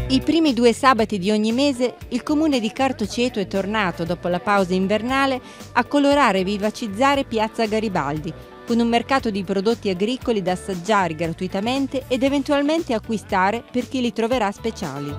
I primi 2 sabati di ogni mese il comune di Cartoceto è tornato, dopo la pausa invernale, a colorare e vivacizzare Piazza Garibaldi, con un mercato di prodotti agricoli da assaggiare gratuitamente ed eventualmente acquistare per chi li troverà speciali.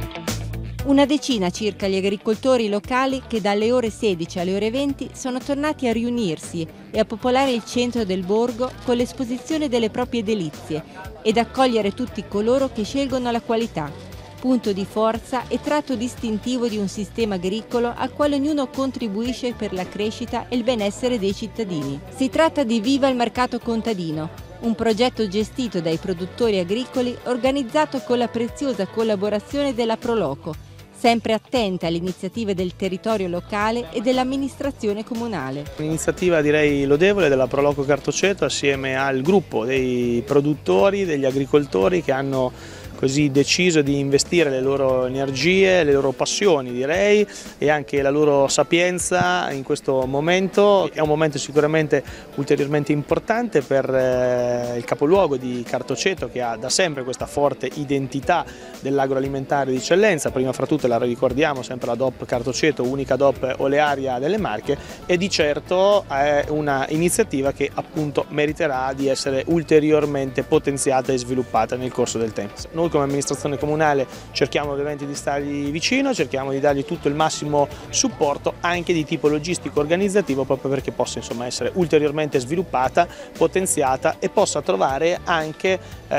Una decina circa gli agricoltori locali che dalle ore 16 alle ore 20 sono tornati a riunirsi e a popolare il centro del borgo con l'esposizione delle proprie delizie ed accogliere tutti coloro che scelgono la qualità, punto di forza e tratto distintivo di un sistema agricolo al quale ognuno contribuisce per la crescita e il benessere dei cittadini. Si tratta di Viva il Mercato Contadino, un progetto gestito dai produttori agricoli organizzato con la preziosa collaborazione della Proloco, sempre attenta alle iniziative del territorio locale e dell'amministrazione comunale. Un'iniziativa direi lodevole della Proloco Cartoceto assieme al gruppo dei produttori, degli agricoltori che hanno così deciso di investire le loro energie, le loro passioni direi e anche la loro sapienza in questo momento. È un momento sicuramente ulteriormente importante per il capoluogo di Cartoceto, che ha da sempre questa forte identità dell'agroalimentare di eccellenza. Prima fra tutte la ricordiamo sempre la DOP Cartoceto, unica DOP olearia delle Marche, e di certo è una iniziativa che appunto meriterà di essere ulteriormente potenziata e sviluppata nel corso del tempo. Noi come amministrazione comunale cerchiamo ovviamente di stargli vicino, cerchiamo di dargli tutto il massimo supporto anche di tipo logistico organizzativo, proprio perché possa insomma essere ulteriormente sviluppata, potenziata e possa trovare anche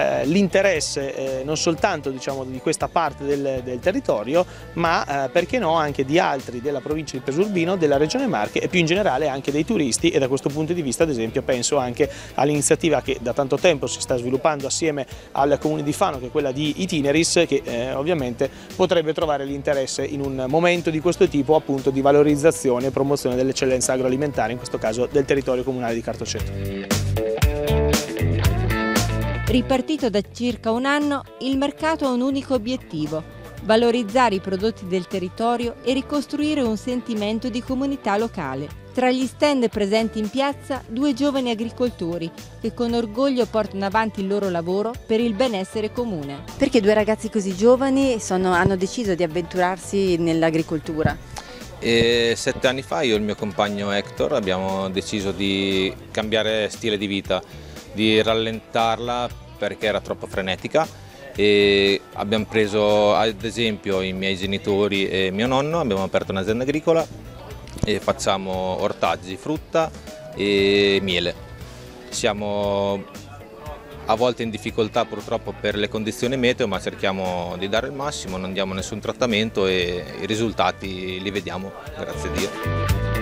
l'interesse non soltanto diciamo di questa parte del territorio, ma perché no anche di altri della provincia di Presurbino, della regione Marche e più in generale anche dei turisti. E da questo punto di vista ad esempio penso anche all'iniziativa che da tanto tempo si sta sviluppando assieme al comune di Fano, che è quella di Itineris, che ovviamente potrebbe trovare l'interesse in un momento di questo tipo appunto di valorizzazione e promozione dell'eccellenza agroalimentare, in questo caso del territorio comunale di Cartoceto. Ripartito da circa un anno, il mercato ha un unico obiettivo: valorizzare i prodotti del territorio e ricostruire un sentimento di comunità locale. Tra gli stand presenti in piazza, 2 giovani agricoltori che con orgoglio portano avanti il loro lavoro per il benessere comune. Perché 2 ragazzi così giovani hanno deciso di avventurarsi nell'agricoltura? 7 anni fa io e il mio compagno Hector abbiamo deciso di cambiare stile di vita, di rallentarla perché era troppo frenetica, e abbiamo preso ad esempio i miei genitori e mio nonno, abbiamo aperto un'azienda agricola e facciamo ortaggi, frutta e miele. Siamo a volte in difficoltà purtroppo per le condizioni meteo, ma cerchiamo di dare il massimo, non diamo nessun trattamento e i risultati li vediamo, grazie a Dio.